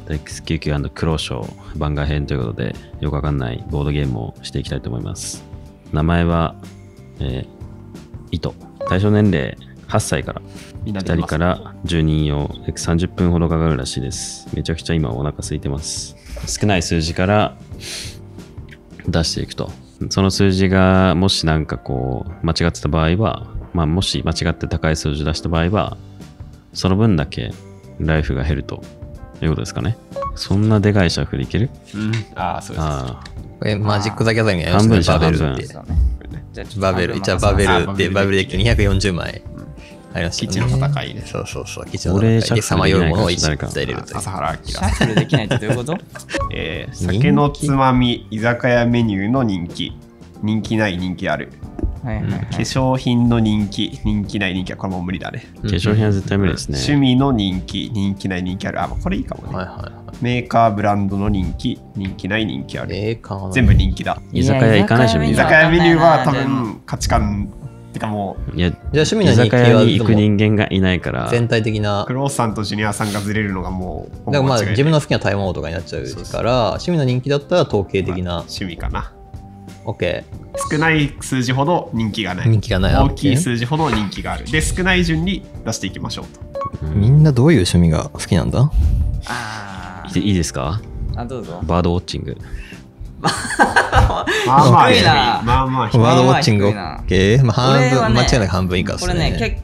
X99& クローショー番外編ということで、よくわかんないボードゲームをしていきたいと思います。名前は、糸。対象年齢8歳から2人から10人用約30分ほどかかるらしいです。めちゃくちゃ今お腹空いてます。少ない数字から出していくと。その数字がもしなんかこう間違ってた場合は、もし間違って高い数字出した場合は、その分だけライフが減るということですかね。そんなでかいシャッフルいける？ ああ、そうです。 これマジック・ザ・ギャザリングや半分じゃん、 バベ半分。 ルって。バベル、じゃあバベルってバベルデッキ240枚ありますよね。 基地の戦いで。 そうそうそう。基地の戦いでさまようものを1伝えれるという。 笹原明。 シャッフルできないってどういうこと？ 酒のつまみ、居酒屋メニューの人気。人気ない、人気ある。化粧品の人気、人気ない、人気ある。これもう無理だね。 化粧品は絶対無理ですね。 趣味の人気、人気ない、人気ある。これいいかもね。メーカーブランドの人気、人気ない、人気ある。全部人気だ。 居酒屋行かないでしょ、みんな。 居酒屋メニューは多分価値観ってかもう。 いや、 じゃあ趣味の人気居酒屋に行く人間がいないから。 全体的な。 クローさんとジュニアさんがずれるのがもう。 だから自分の好きな食べ物とかになっちゃうから、趣味の人気だったら統計的な。 趣味かな。 OK。 少ない数字ほど人気がない。 人気がない。 大きい数字ほど人気がある。で、少ない順に出していきましょうと。 みんなどういう趣味が好きなんだ？ いいですか？ どうぞ。 バードウォッチング。 まあまあ低い。まあまあ低い。 バードウォッチング OK。間違いなく半分以下ですね。 これね、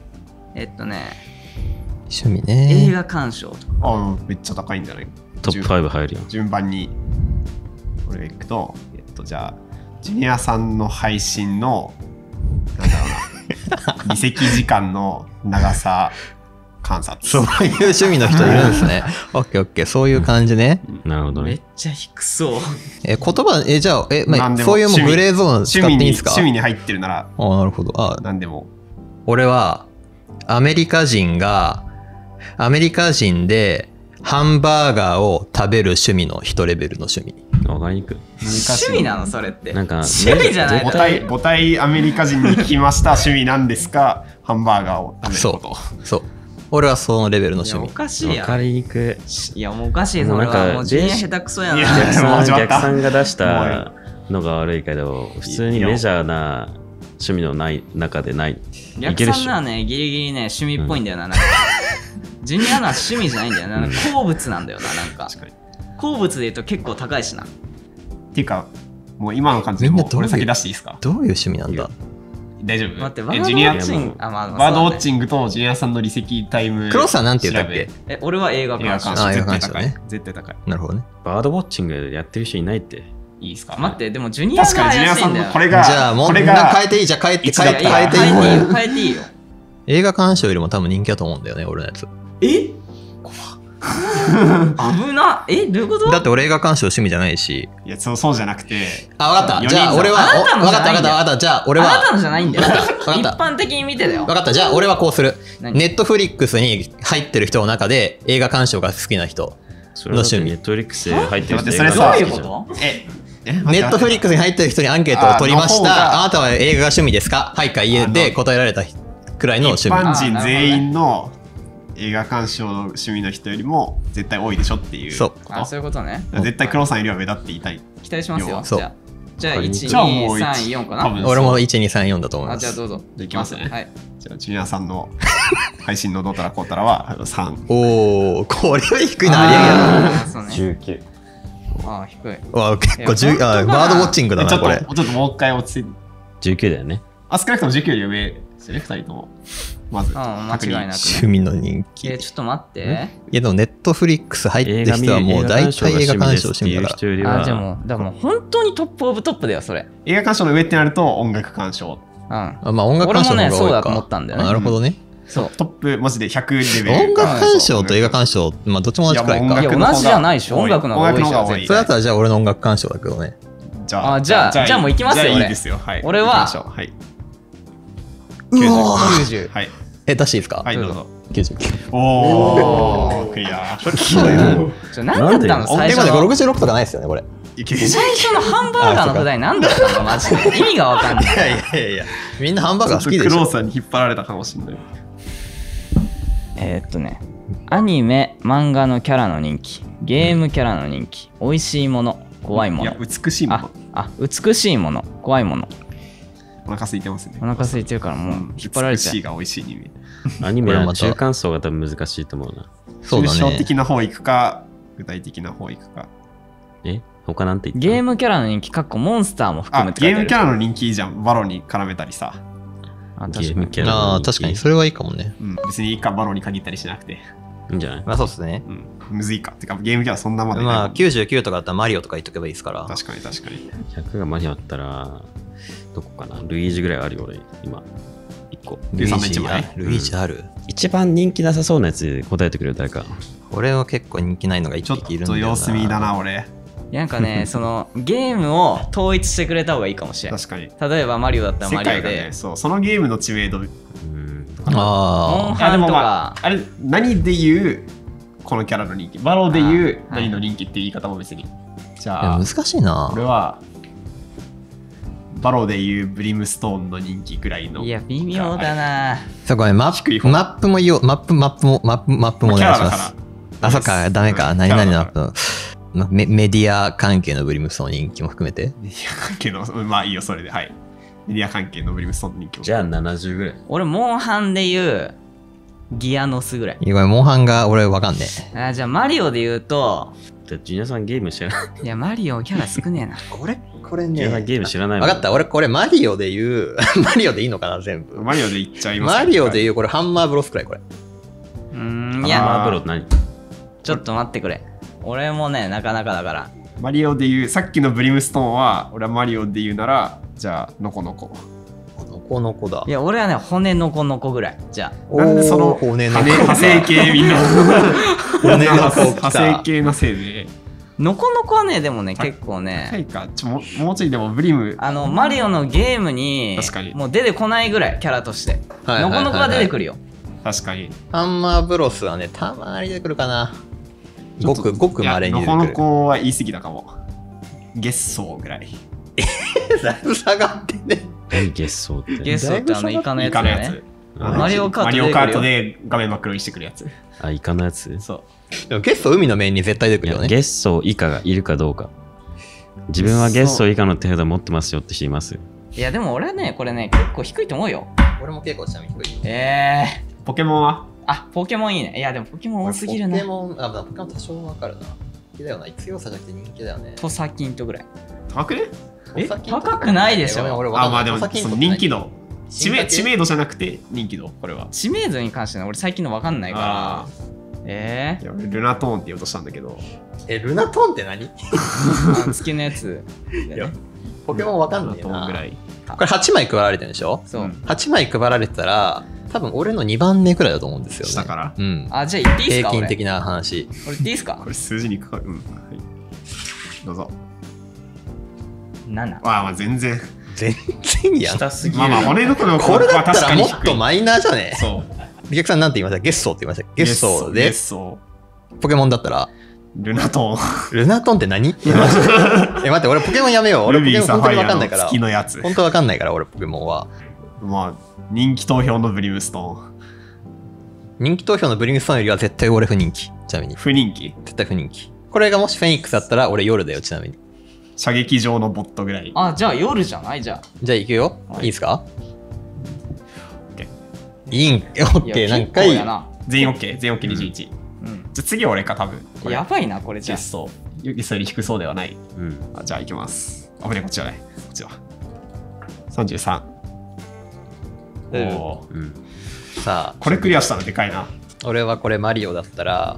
趣味ね。 映画鑑賞とか。めっちゃ高いんじゃない？ トップ5入るよ。 順番に。これがいくと、じゃあ、ジュニアさんの配信の、なんだろうな、離席時間の長さ観察。 そういう趣味の人いるんですね。オッケーオッケー、そういう感じね。 なるほどね。 めっちゃ低そう。 言葉、じゃあ、そういうもうグレーゾーン使っていいんですか？ 趣味に入ってるなら。 なるほど。 何でも。 俺は、アメリカ人で、ハンバーガーを食べる趣味の一レベルの趣味。 わかりにくい。 趣味なのそれって。 なんか趣味じゃない。 母体アメリカ人に聞きました。趣味なんですか？ハンバーガーを食べること。 そう。俺はそのレベルの趣味。 おかしいやん。 わかりにくい。 いやもうおかしい。それはもうジュニア下手くそやな。 逆さんが出したのが悪いけど、普通にメジャーな趣味のない中でない。 逆さんなね、ギリギリね、趣味っぽいんだよな。ジュニアのは趣味じゃないんだよな。好物なんだよな、なんか。好物で言うと結構高いしな。 っていうか、もう今の感じでもこれ先出していいですか？ どういう趣味なんだ？ 大丈夫？ 待って、バードウォッチング、 バードウォッチングとジュニアさんの離席タイム。 クロスさんなんて言ったっけ？ 俺は映画鑑賞。 絶対高い。絶対高い。 なるほどね。 バードウォッチングやってる人いないって。 いいですか？ 待って、でもジュニアさん怪しいんだよ。 これが、 じゃあもう変えていい？じゃあ変えていい？ 変えていいよ。 映画鑑賞よりも多分人気だと思うんだよね、俺のやつ。 危な。どういうこと？ だって俺映画鑑賞趣味じゃないし。 いや、そうじゃなくて。 分かった。じゃあ俺は、分かった。じゃあ俺は。 あなたのじゃないんだよ。一般的に見てだよ。 分かった。じゃあ俺はこうする。ネットフリックスに入ってる人の中で映画鑑賞が好きな人の趣味。 ネットフリックス入ってる人。 それどういうこと？ ネットフリックスに入ってる人にアンケートを取りました。あなたは映画が趣味ですか？はいかいえで答えられたくらいの趣味。 一般人全員の映画鑑賞の趣味の人よりも絶対多いでしょっていう。 そう。 そういうことね。 絶対黒さんよりは目立っていたい。 期待しますよ。じゃあ1、2、3、4かな。 俺も1、2、3、4だと思います。 じゃあどうぞ。 じゃあいきますね。 はい。 じゃあジュニアさんの配信のどうたらこうたらは3。 おお、これは低いな。ありがとう。 19。 低い。 結構バードウォッチングだなこれ。 ちょっともう一回落ち着いて。 19だよね。 少なくとも19より上ですね、2人とも。まず間違いなく。 趣味の人気。 ちょっと待って。 いやでもネットフリックス入ってる人はもう大体映画鑑賞してるから。 じゃあもう、だからもう本当にトップオブトップだよ、それ。 映画鑑賞の上ってなると音楽鑑賞。 まあ音楽鑑賞の方が多いか。 俺もね、そうだと思ったんだよね。 なるほどね。 そう。 トップマジで100レベル。 音楽鑑賞と映画鑑賞、まあどっちも同じくらいか。 いや、同じじゃないし、音楽の方が多いし。 それだったらじゃあ俺の音楽鑑賞だけどね。 じゃあもう行きますよ、 いいですよ。 俺は、 90。はい。 出していいですか？ はい、どうぞ。 99。 おー、クリア。 何だったの最初の。66とかないですよね、これ。 最初のハンバーガーの答え何だったのマジで。意味がわかんない。 いや。みんなハンバーガー好きでしょ。 クローさんに引っ張られたかもしれない。 アニメ、漫画のキャラの人気。 ゲームキャラの人気。美味しいもの。怖いもの。 いや、美しいもの。 美しいもの。怖いもの。 お腹空いてますね。 お腹空いてるからもう引っ張られちゃう。 美しいが美味しいに見える。 アニメは中間層が多分難しいと思うな。 そうだね。 抽象的な方行くか、具体的な方行くか。 他なんて言った？ ゲームキャラの人気、モンスターも含むって書いてある。 ゲームキャラの人気いいじゃん。バロに絡めたりさ。 ゲ確かにームキャラの人気。 ああ、確かにそれはいいかもね。 別にいいかバロに限ったりしなくて。 いいんじゃない？ まあそうっすね。 むずいか。てかゲームキャラそんなまでまあ99とかだったらマリオとか言っとけばいいですから。 確かに。 100がマリオだったら、どこかな？ルイージぐらいあるよ、俺、今。1個。 ルイ 13の一枚ルイージある、 一番人気なさそうなやつ答えてくれる誰か。 俺は結構人気ないのが一ちょっ匹いるんだよな。 と様子見だな、俺。 なんかね、そのゲームを統一してくれた方がいいかもしれない。 確かに。 例えばマリオだったら世マリオで界がね、。そう、そのゲームの知名度。 うん。 モンあハンとか、 あれ、何で言う、このキャラの人気。バロで言う、 はい何の人気っていう言い方も別に。じあ。いゃあ、 や難しいな。 俺は、バロで言うブリムストーンの人気ぐらいの。 いや、微妙だな。 そうごめん、マ低い方ップも言おう。マップもお願いします。あ、そっか、ダメか。何々のアップ。メディア関係のブリムストーン人気も含めて。 メディア関係の、まあいいよ、それで。はい。メディア関係のブリムストーンの人気も。 じゃあ70ぐらい。 俺、モンハンで言うギアノスぐらい。 ごめん、モンハンが俺わかんねじゃあマリオで言うと、 じゃあジュニアさんゲーム知らない。 いや、マリオキャラ少ねえな。 俺、これジュニアさんゲーム知らないもん。 わかった、俺これマリオで言う、マリオでいいのかな、全部。 マリオで言っちゃいますマリオでう。 言う、これハンマーブロスくらい、これ。 いマや、 ーブロって何？ ちょっと待ってくれ。俺もね、なかなかだから。 マリオで言う、さっきのブリムストーンは、俺はマリオで言うなら、じゃあ、ノコノコ。 のこのこだい。や、俺はね、骨のこのこぐらい。じゃあ。 なんでその骨のこ派生系みんな骨のこ来派た生系のせいでのこのこはね、でもね、結構ね、 はいかもうちょいでもブリムマリオのゲームに確かにもう出てこないぐらい、キャラとして。 はいはいはいはいのこのこは出てくるよ。 確かにハンマーブロスはね、たまに出てくるかな。ごく稀に出てくる。 ノコノコは言い過ぎたかも。月相ぐらい。 だいぶ下がってね。 何ゲッソーって。 ゲストってイカのやつだよね。 イカのやつ。 マリオカート出てくるよマリオカートで画面真っ黒にしてくるやつ。 あ、イカのやつ？ そう。 でもゲスト海の面に絶対出てくいや、 るよね。 ゲッソー以下がいるかどうか。自分はゲッソー以下の手札持ってますよって人います？ いや、でも俺はね、これね、結構低いと思うよ。 俺も結構下見低い。 ポケモンはポケモンいいね。いや、でもポケモン多すぎるな。 ポケモン多少わかるな。人気だよな。強さじゃなくて人気だよね。 トサキンとぐらい。 高くね高くないでしょ。 ごめん俺わかんないまあでもトサキンそのとって何人気度。知名度じゃなくて人気度、これは。 知名度に関しては俺最近の分かんないかいや俺ルナトーンって言おうとしたんだけど。 ルナトーンって何？ ら、月のやつ。 いやポケモンわかんないルナトーンぐら。 ないこれ8枚配られてるでしょ？ そう。 8枚配られてたら、多分俺の2番目くらいだと思うんですよね。 下からうん。 じゃあ言っていいっすか？ 平均的な話。 俺言っていいっすかこ？れ数字にかかる。はい。どうぞ。 7。 まあ全然。 全然やん。 下すぎる。 まあ骨のこのこれだった確からにも低いっとマイナーじゃね？ そう。 お客さんなんて言いました？ゲッソーって言いました。ゲッソーでゲッソポケモンだったらールナトーン。 ルナトーンって何？いやマジで待って俺ポケモンやめよう。俺ポルビーサケモン本当にファイアのわかんないから。 月のやつ。 本当わかんないから俺ポケモンは。 まあ人気投票のブリムストーン。 人気投票のブリングストーンよりは絶対俺不人気。ちなみに。 不人気。 絶対不人気。これがもしフェニックスだったら俺夜だよ、ちなみに。 射撃場のボットぐらい。 じゃあ夜じゃない？じゃじゃあ行くよ。 はいいいですか？ OK いいん、オあ。 ッケー、なんかいい。 全員 OK。全員 OK21。じゃあ次は俺か多分。これやばいな、これじゃあ。 ゲスト。ゲストより低そうではない。 うん。 じゃあ行きます。危ねこっちはね。こっちは。33。 うんおーうん。 さあ、 これクリアしたのでかいな。 俺はこれマリオだったら、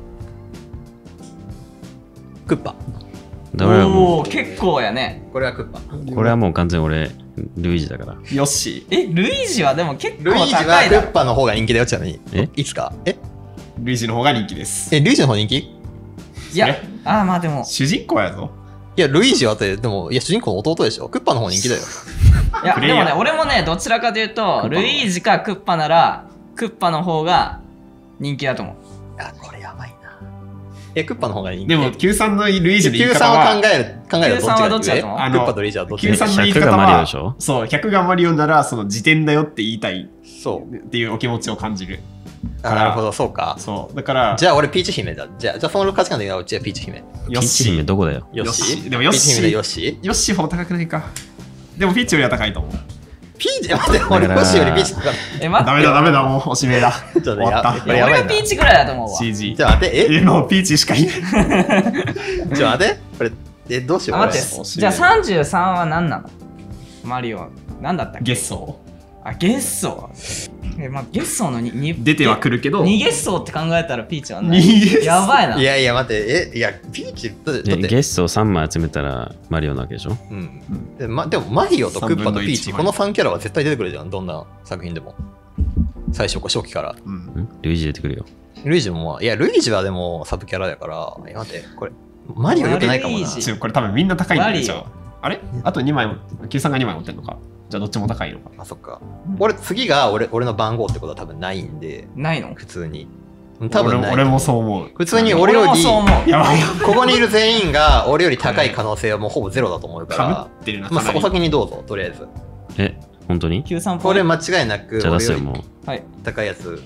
クッパ。 だからもおー、結構やね。 これはクッパ。 う、これはもう完全に俺、ルイージだから。 ヨッシルイージはでも結構ルイージは高いだろ。 クッパの方が人気だよ、ちなみに。 えいつかー。ルイージの方が人気です。 ルイージの方人気？ いや、まあでも。 主人公やぞ。 いや、ルイージはって、でも、いや、主人公の弟でしょ。クッパの方人気だよ。 いや、 プレイヤーでもね、俺もね、どちらかというと、ルイージかクッパなら、クッパの方が人気だと思う。 あ、これやばいな。クッパの方が人気。 でも、Q3 のルイージの言い 93 方は、 を考えるとどっちが Q3 はどっちだと思うクッパとルイージはどっちが Q3 の言い 100 方がマリオではしょ、 そう、100がマリオなら、その時点だよって言いたいそう。 っていうお気持ちを感じる。 なるほど、そうか。 そうだからじゃあ俺ピーチ姫だ。じゃあその価値観で言うのはうちはピーチ姫。 ヨッピーチ姫シーどこだよ。 ヨッシー。 でもヨッシーピーチ姫でヨッシー。 ヨッシーほど高くないか。でもピーチよりは高いと思う。 ピーチ待って、俺ヨッシーよりピーチ高い。 待って。 ダメだ、もうおしめだ。 ちょっと終わった。 これやばいな俺がピーチぐらいだと思うわ。 CG。 じゃあ待って、 もうピーチしかいない。 ちょっと待って、これ、どうしよう。 待ってこれじゃあ33は何なの？マリオは何だったっけ？ ゲッソゲッソー。まあ、ゲッソーのー。出てはくるけど。 2ゲッソーって考えたらピーチはね。 2ゲッソー。 やばいな。 いやいや、待って、いや、ピーチ、だってゲストを3枚集めたらマリオなわけでしょ。 うんでもマリオとクッパとピーチ、 3分の1 この3キャラは絶対出てくるじゃん、どんな作品でも。最初、初期から。 ルイージ出てくるよ。 ルイージも、いや、ルイージはでもサブキャラだから、待って、これ、マリオ良くないかもな。 ルイージこれ多分みんな高いんだよ。 マリオじゃあれあと2枚も、Q さんが2枚持ってんのか。じゃあどっちも高いのか。 あ、そっか。次が俺の番号ってことは多分ないんで、 ないの？ 普通に。多分ない。 俺もそう思う。 普通に俺より、 俺もそう思う。 やばいよ。 ここにいる全員が俺より高い可能性はもうほぼゼロだと思うか、 からぶってるな。 まあ、 かなりお先にどうぞ、とりあえず。 本当に？ 93 これ間違いなくじゃあ出すよ、 俺よもう。 りはい。 高いやつ。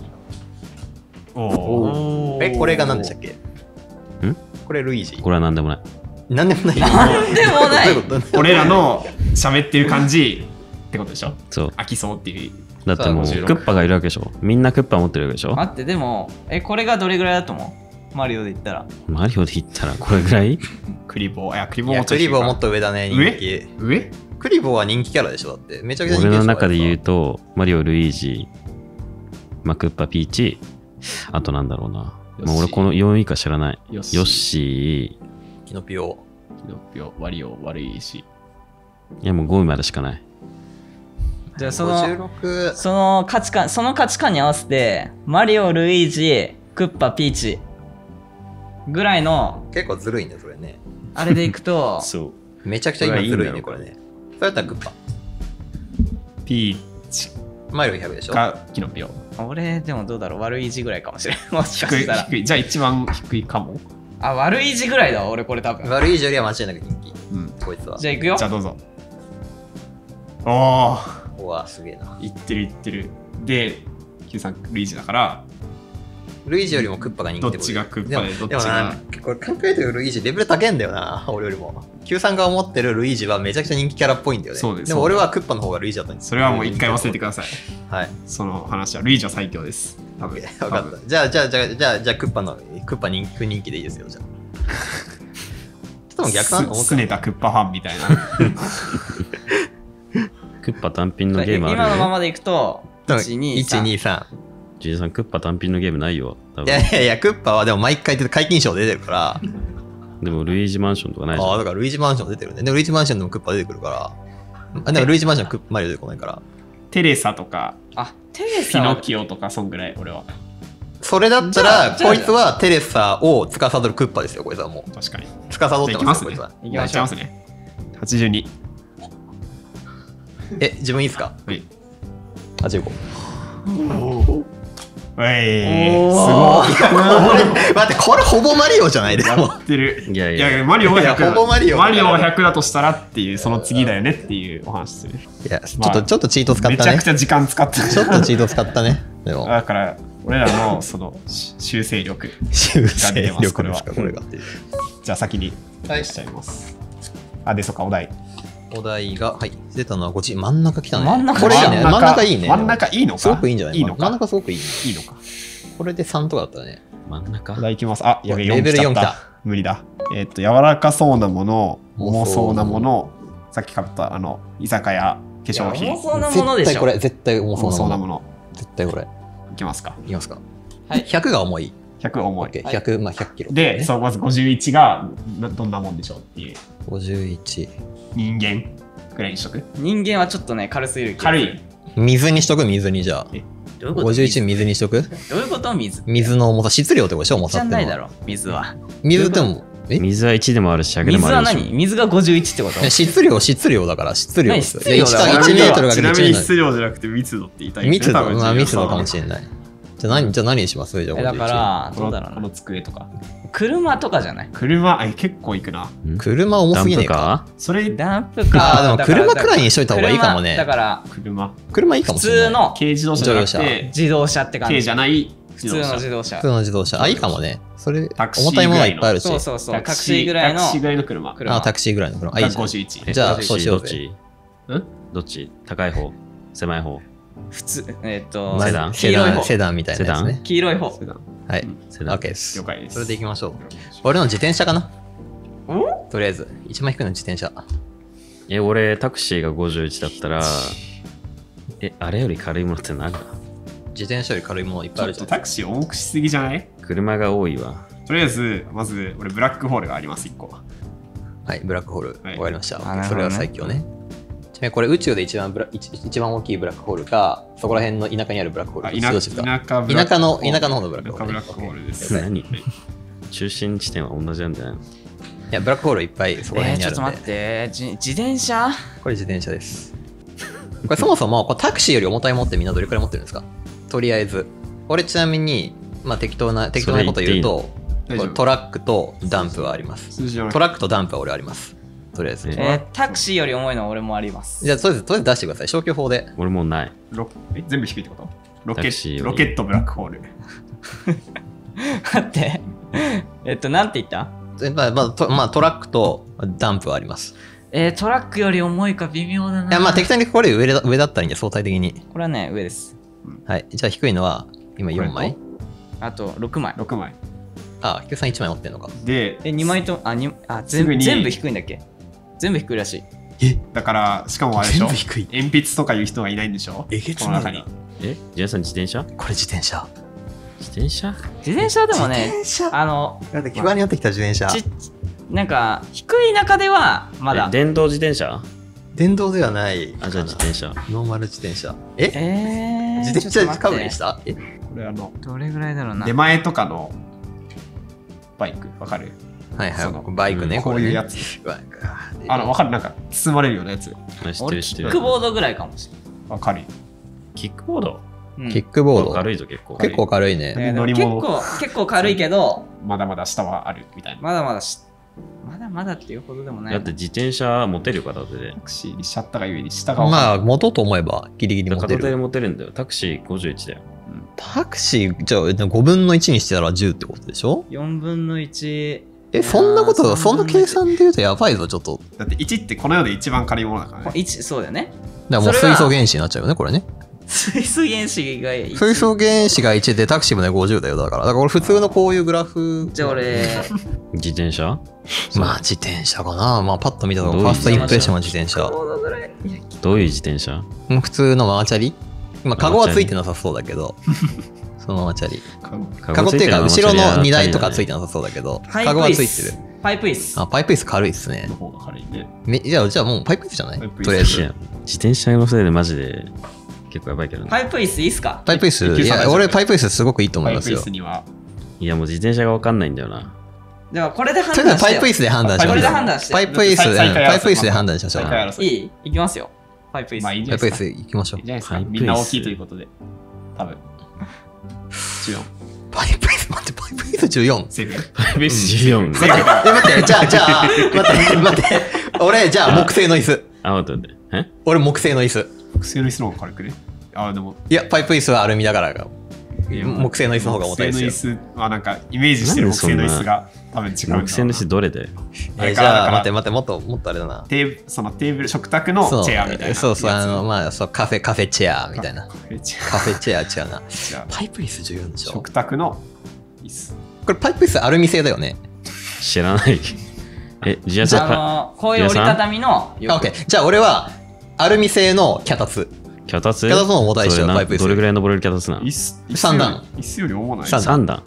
おーこれが何でしたっけ？ んこれルイージ。 これは何でもない。 なんでもない。 なんでもないどういうこと俺らの喋ってる感じってことでしょ。 そう。 飽きそうっていう。 だってもう、 さあ56 クッパがいるわけでしょ。みんなクッパ持ってるわけでしょ。 待って、でも、これがどれぐらいだと思う？マリオで言ったら。 マリオで言ったらこれぐらい？ クリボー。いや、クリボいや、 ーもちょっと低いかクリボーもっと上だね、人気。 上クリボーは人気キャラでしょ、だって。めちゃくちゃ人気俺のでしょ。 中で言うやっと、マリオ、ルイージ、クッパ、ピーチ、あとなんだろうな。 ヨッシーもう俺この4位以下知らない。 ヨッシーヨッシぱキノピオ。 キノピオ、ワリオ、悪いし。 ー、いやもう5位までしかない。 じゃあその 56。 その価値観に合わせて、マリオ、ルイージ、クッパ、ピーチぐらいの、 結構ずるいね、それね。 あれでいくと、 そう。 めちゃくちゃ今ずるいね、 これこれね。それだったらクッパ。 ピーチマリオ100でしょ。 かキノピオ。 俺、でもどうだろう、悪い字ぐらいかもしれん。もしか低い、 したら。 低い。じゃあ一番低いかも。 悪い字ぐらいだわ、俺これ多分。 悪い以上よりは間違いなく人気。 うん。 こいつは。 じゃあ行くよじゃ。あどうぞ。おー。 うわ、すげえな。 いってるいってる。で、Q さんルイージだから、 ルイージよりもクッパが人気どってことちがクッパでどっちもなが。 これ考えてるルイージレベル高いんだよな、俺よりも。Q さんが思ってるルイージはめちゃくちゃ人気キャラっぽいんだよね。 そうですでも俺はクッパの方がルイージだったんです。 それはもう一回忘れてください。 はい。 その話は。ルイージは最強です。多分。 分かった。じゃあクッパ人気でいいですよ、じゃあ。ちょっと逆だと思った。 すねたクッパファンみたいな。 クッパ単品のゲームある今のまよ。 までいくと、1、2、3。 1、2、3。 ジュニさん、クッパ単品のゲームないよ。多い分やいや、クッパはでも毎回解禁賞出てるから。 でも、ルイージマンションとかないじゃん。 ああ、だからルイージマンション出てるね。でもルイージマンションでもクッパ出てくるから。でもルイージマンションマリオ出てこないから。 テレサとか、 テレピサはノキオとか、そんぐらい、俺は。 それだったじゃら、 あこいつはテレサを司るクッパですよ、こいつはもう。 確かに。 司ってじゃあますよ、こいきますね。 いつは。 行きましょういきますね。82。 自分いいですかはい。 ?85。 おいおーすごい。 待って、これほぼマリオじゃないでも。 やってる。 いやいやマリオがいや 100 ほぼマリオマリオが100だとしたらっていう、その次だよねっていうお話する。 いや、ちょっとチート使ったねめちゃくち。ゃ時間使ってる。 ちょっとチート使ったね。でも、 だから、俺らのその修正力。 修正が出てます力ですか、これが。 じゃあ先にはいしちゃいます。で、そっか、お題。 お題が、はい、出たのはこっち、真ん中来たね。 真ん中これいいね。真ん中いいね。 真ん中いいのか。 すごくいいんじゃないいいの真んか。 中すごくいいね。 いいのか。 これで3とかだったらね。 真ん中お題いきます。やべ、4 レベル4 来ちゃった来た。 無理だ。柔らかそうなもの、重そうなもの、さっき買った、居酒屋、化粧品、 重そうなものでしょ。 絶対重重そなもの。 そううなもの。 絶対これ。 いきますか。 いきますか。 はい 100が重い。 100重い。 100、まあ100キロ。 で、そう、まず51がどんなもんでしょうっていう。 51。 人間ぐらいにしとく。 人間はちょっとね、軽すぎる気がする。 軽い。 水にしとく水にじゃあ。 どういうこと 51水にしとくどういうこと水水の重さ、質量ってことでしょ重じさってのは。 ゃないだろ、水は。 水でも、 水は1でもあるし、100で水はもあるでしょ。 何水が51ってこと質量だから、質量ですよ。 何質量だ 1メートルがちなみ 1メートル。 に質量じゃなくて密度って言いたいんです密度、 ね多分まあ密度かもしれない。 じゃあ何にしますじゃあだからこどうだろうな、 の机とか。 車とかじゃない？ 車、結構いくな。 車重すぎねえか。 それ、 ダンプか。 でも車くらいにしといた方がいいかもね。 だから車いいかもしれない。 普通の軽自動車じゃなくて、 自動車って感じ。 軽じゃない普通の自動車。 普通の自動車。あ、いいかもね。それ、 タクシー重たいものはいっぱいあるし。 そうそうそう。タクシーぐらいの。 タクシーぐらいの車。 あ、タクシーぐらいの車。あ、いいじゃん。 51。 じゃあ、そうしようぜ。 どっち？高い方？狭い方？ 普通、 セダン？ 黄色い方。 セダンみたいなやつね。 黄色い方。 はい。 セダン。 OK です。 了解です。 それで行きましょう。俺の自転車かな。とりあえず、一番低いの自転車。 俺、タクシーが51だったら、あれより軽いものって何だ？ 自転車より軽いものいっぱいあるじゃん。 タクシー重くしすぎじゃない？ 車が多いわ。 とりあえず、まず、俺、ブラックホールがあります、1個。 はい、ブラックホール。 はいわかりました。 なるほどねそれは最強ね。ちなみにこれ宇宙で一番大きいブラックホールか、そこら辺の田舎にあるブラックホール。どっちですか？田舎の方のブラックホール。 ブラックホールです。 何？中心地点は同じなんじゃないの？ いや、ブラックホールいっぱいそこら辺にあるんで。 ちょっと待って、自転車？ これ自転車です。これそもそもタクシーより重たいものってみんなどれくらい持ってるんですか？とりあえず。俺ちなみに、まあ適当なこと言うと、トラックとダンプはあります。トラックとダンプは俺あります。とりあえず。 タクシーより重いのは俺もあります。 じゃあとりあえず出してください。消去法で。 俺もうない。 全部低いってこと？ロケットブラックホール。 待って。なんて言った？ まあトラックとダンプはあります。 トラックより重いか微妙だな。 いや、まあ適当にこれ上だったらいいんで、相対的に。 これはね、上です。 はい。じゃあ低いのは、今4枚。 あと6枚。 6枚。 あ、Q さん1枚持ってんのか。 で、 2枚と、全部低いんだっけ？全部低いらしい。だから、しかもあれでしょ？ 全部低い。 鉛筆とかいう人がいないんでしょ？この中に。 ジェンさん自転車？ これ自転車。 自転車でもね、 だって基盤になってきた自転車。 なんか、低い中では、まだ。 電動自転車？ 電動ではない。 あ、じゃあ自転車。 ノーマル自転車。自転車かぶりした？ これどれぐらいだろうな。 出前とかのバイク、わかる？ はいはい、バイクね。 こういうやつ。わかる？なんか、包まれるようなやつ。 俺、キックボードぐらいかもしれない。 わかる？ キックボード？ キックボード。 軽いぞ、結構。 結構軽いね。 結構軽いけど、 まだまだ下はあるみたいな。 まだまだっていうほどでもない。 だって自転車持てるよ、片手で。 タクシーにしちゃったがゆえに下が。 まあ、持とうと思えばギリギリ持てる。 片手で持てるんだよ。タクシー51だよ。 タクシー、じゃあ5分の1にしてたら10ってことでしょ？ 4分の1。 そんな計算で言うとやばいぞ、ちょっと。 だって1ってこの世で一番軽いものだからね。 1、そうだよね。 だからもう水素原子になっちゃうよね、これね。 水素原子が1。 水素原子が1でタクシーもね50だよ。だから俺普通のこういうグラフ。 じゃあ俺。 自転車？ まあ自転車かな。まあパッと見たとファーストインプレッションは自転車。 どういう自転車？ 普通のママチャリ？まあカゴはついてなさそうだけど。そのママチャリ。カゴっていうか後ろの荷台とかついてなさそうだけど。カゴはついてる。 パイプ椅子。 あ、パイプ椅子軽いっすね。じゃあもうパイプ椅子じゃない？とりあえず。 自転車のせいでマジで結構やばいけどね。 パイプ椅子いいっすか？ パイプ椅子？いや、俺パイプ椅子すごくいいと思いますよ。 いや、もう自転車がわかんないんだよな。 ではこれで判断して。 パイプ椅子で判断しましょう。 これで判断して。 パイプ椅子で判断しましょう。 いい？いきますよ。パイプ椅子。 パイプ椅子いきましょう。 みんな大きいということで。多分。14。 パイプ椅子、待って、パイプ椅子14。 セーフ。 パイプ椅子14。 待って、じゃあ、待って。俺、じゃあ木製の椅子。 待って。 俺木製の椅子。 木製の椅子の方が軽くね。でも。 いや、パイプ椅子はアルミだから。木製の椅子の方が重たいですよ。 木製の椅子はなんかイメージしてる木製の椅子が多分違う。 木製の椅子どれで？ じゃあ待ってもっとあれだな。 そのテーブル食卓のチェアみたいな。 そうまあカフェチェアみたいな。カフェチェア違うな。パイプ椅子14でしょ。 食卓の椅子。 これパイプ椅子アルミ製だよね。 知らない。じゃあこういう折りたたみの。 オッケー。じゃあ俺はアルミ製の脚立。 脚立の重たいでしょ、パイプ椅子。 どれぐらい登れる脚立なの ？3段。 椅子より重ない。 3段。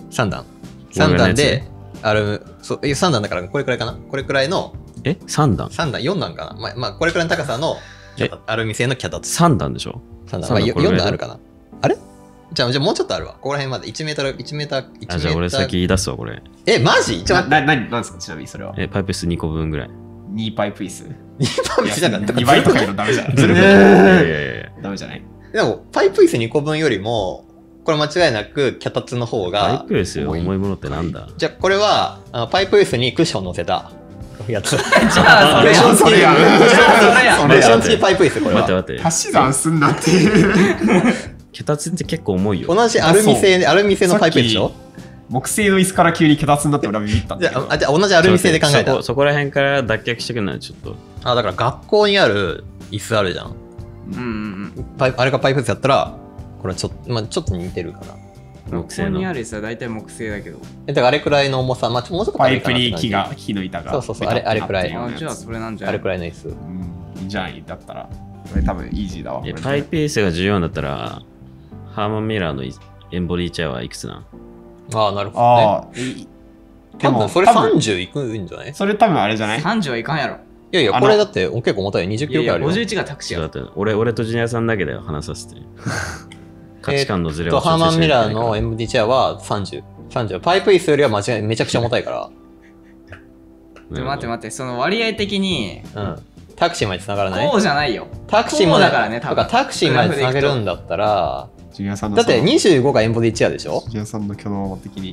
3段で、3段だからこれくらいかな？これくらいの。 3段 ?3 段、4段かな？まあ、これくらいの高さのアルミ製の脚立。 3段でしょ？ 3段。4段あるかな？あれ？じゃあもうちょっとあるわ。ここら辺まで1メーター。 じゃあ俺先言い出すわ、これ。 マジ？ 何ですかちなみにそれは。 パイプ椅子2個分ぐらい。 2パイプ椅子。 2パイプ椅子じゃなかった。 2倍とか言うのダメじゃない。 ずるくない？ ダメじゃない。 でも、パイプ椅子2個分よりも、ここれ間違いなく脚立の方パイが、 プ椅子より重いものってなんだ？ じゃあこれはパイプ椅子にクッション乗せたやつ。 じゃあそれやんそれやん。 それやんクッション付きパイプ椅子、これは。 待って待って。 足し算すんなっていう。 脚立って結構重いよ。 同じアルミ製のパイプ椅子でしょ。 木製の椅子から急に脚立になって俺はビビったんだけど。 じゃあ同じアルミ製で考えた。 そこら辺から脱却してくんないちょっと。 だから学校にある椅子あるじゃん。 うんうんあれがパイプ椅子やったら、これはちょっと似てるかな。 うん。 木製のここにあるさ大体木製だけど。 だからあれくらいの重さ、もうちょっとパイプ軽いかなってに感じ木の板が。 そうそうそうあれくらいあじゃあそれなんじゃあれないくらいの椅子。 うん、いいんじゃないだったら。これ多分イージーだわ。 パイプ椅子が14だったら、ハーマンミラーのエンボディチェアはいくつなん？ なるほどね。 ああ、でも多分それ30いくんじゃない？ それ多分あれじゃない ?30 はいかんやろ。 いやいや、これだって結構重たい。20キいやいや、 ロくらいあるよ。 51がタクシーやろ。 ちょっと待って、俺とジュニアさんだけで話させて。価値観のズレをハーマンミラーのエ MD チェアは30。パイプ椅子よりは間違いめちゃくちゃ重たいか待って待って、その割合的に、 ら。うん。タクシーまで繋がらない？ こうじゃないよ。 タクシーまでこうだからね、多分。 タクシーまで繋げるんだったら、 ジュニアさんのだって25がエンボディチェアでしょ？ ジュニアさんの挙動的に。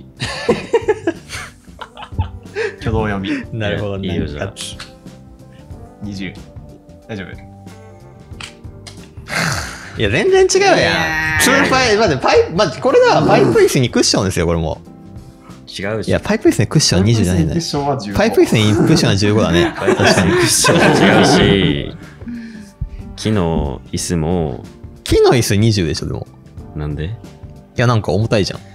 挙動読み。 なるほどいいよじゃあ 20。大丈夫いや、全然違うやん。 いやー普通の待ってこれだ、パイプ椅子にクッションですよ、これも。 違うし。 いや、パイプ椅子にクッション20じゃないんだよ。 クッションは15 パイプ椅子にクッションは15だね。 確かにクッションが違うし、木の椅子も、 木の椅子20でしょ、でも。 なんで？ いや、なんか重たいじゃん。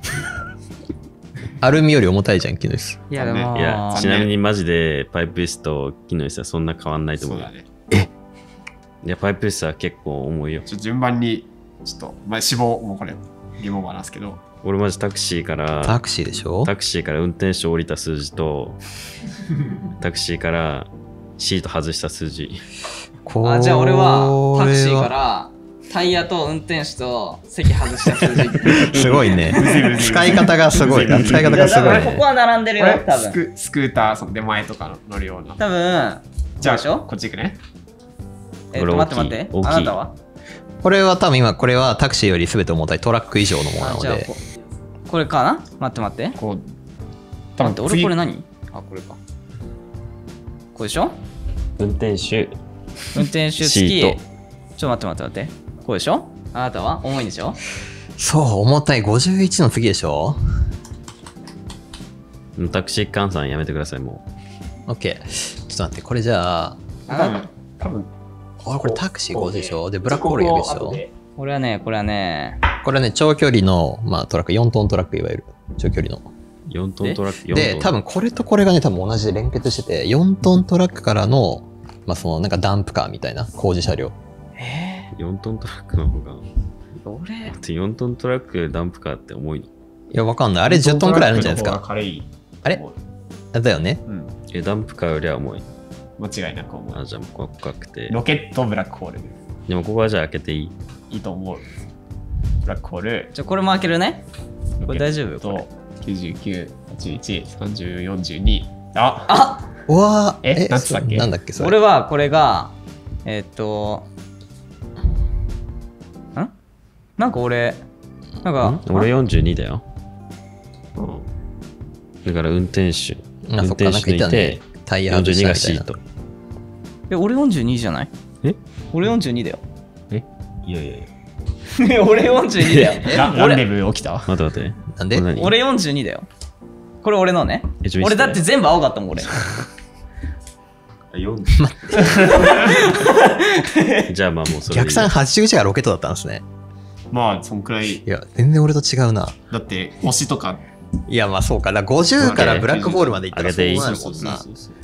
アルミより重たいじゃん、木の椅子。 いやでも、 いや、 残念ちなみにマジでパイプ椅子と木の椅子はそんな変わんないと思うよ。 そうだね。 いや、パイプ椅子は結構重いよ。 順番に、ちょっと、まあ、死亡、もうこれ、リモーバーなんですけど、 俺マジタクシーからタクシーでしょ？ タクシーから運転手降りた数字とタクシーからシート外した数字。 あ、じゃあ俺はタクシーからタイヤと運転手と席外した数字。 すごいね。使い方がすごい。使い方いやがすごいね。 だからここは並んでるよ、多ス分。 クーター、その出前とかの乗るような。 多分、 じゃあ、 でしょこっち行くね。 これ待って待って。 大きいあなたはこれは多分今、これはタクシーより全て重たいトラック以上のものなので。 じゃあこれかな待って待って。 こう、多待って、俺次これ何あ、これか。これでしょ運転手、 運転手付き。 シートちょっと待って待って待って。こうでしょあなたは重いんでしょそう、重たい。51の次でしょ？ タクシー換算やめてください、も OK。ちょっと待って、これじゃあ、 多分、 これタクシー5でしょ？で、ブラックホールやるでしょ？ これはね、 これはね、長距離の、トラック、4トントラックいわゆる。長距離の。 う。4トントラック、4トン。 で、多分これとこれがね、多分同じで連結してて、4トントラックからの、そのなんかダンプカーみたいな工事車両。 4トントラックの方が。 俺 4トントラック、ダンプカーって重いの？ いや、わかんない。あれ10トンくらいあるんじゃないですか。 軽い。 あれだよね。 うん。 ダンプカーよりは重い。 間違いなく思う。 あ、じゃあもうここは深くて。 ロケットブラックホール。 でもここはじゃあ開けていい？ いいと思う。ブラックホール。 じゃあこれも開けるね。これ大丈夫これと99、81、30、42。ああうわーなんつったっけなんだっけそれ。 俺はこれが、なんか俺、なんか、 俺42だよ。 うんだから運転手。運あ、そっか、 転なんか手抜いて言ったね。タイヤ外し 42 たみたいな。 がシート。 俺42じゃないえ俺42だよ。 いやいやいや。 俺42だよ。 ランデブー起きた待って待って。 なんでこれ何俺42だよ。これ俺のね。 ちょ見せ俺だって全部青かったもん、俺。 じゃあまあもうそれ。 逆算81がロケットだったんですね。 まあ、そんくらい。 いや、全然俺と違うな。 だって、星とか。 いや、まあそうか。だから50からブラックホールまで行ったらそう上げていいなるもんな。 そうそう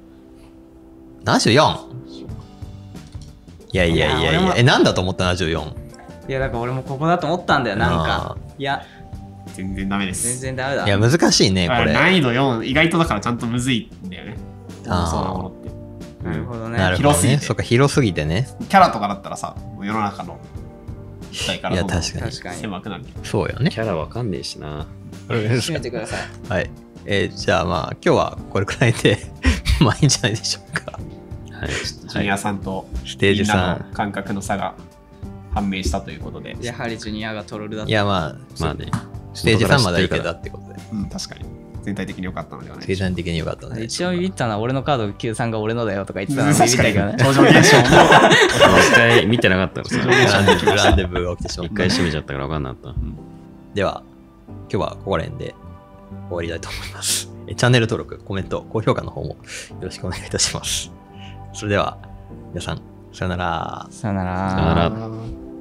74! いやいやいやいいや俺もや。なんだと思った 74? いや、だから俺もここだと思ったんだよ、なんか。いや、 全然ダメです。 全然ダメだ。 いや、難しいね、これ。 難易度4、意外とだからちゃんとむずいんだよね。 あーそうなものって。 なるほどね。 なるほどね。 広すぎてそっか、広すぎてね。 キャラとかだったらさ、もう世の中の機械からいや、 どんどん確かに。 確かに。 狭くなる。 そうよね。 キャラわかんねえしな。 閉めてください。 はい。じゃあまあ、今日はこれくらいでまあいいんじゃないでしょうか。 はい。 ジュニアさんとステージみんな 3 の。感覚の差が判明したということで。 やはりジュニアがトロールだった。 いやまあ、 まあね、 ステージ3まではいけたってことで。 確かに。全体的に良かったのではない生産的に良かったね。 一応ビビったのは俺のカード93が俺のだよとか言ってたのビビったけどね。 頂上現象も。 一回見てなかったのさ。 ブランデブーが起きてしまった。 一回閉めちゃったから分かんなかった。 では、今日はここら辺で終わりたいと思います。チャンネル登録、コメント、高評価の方もよろしくお願いいたします。それでは、皆さん、さよなら。 さよなら。 さよなら。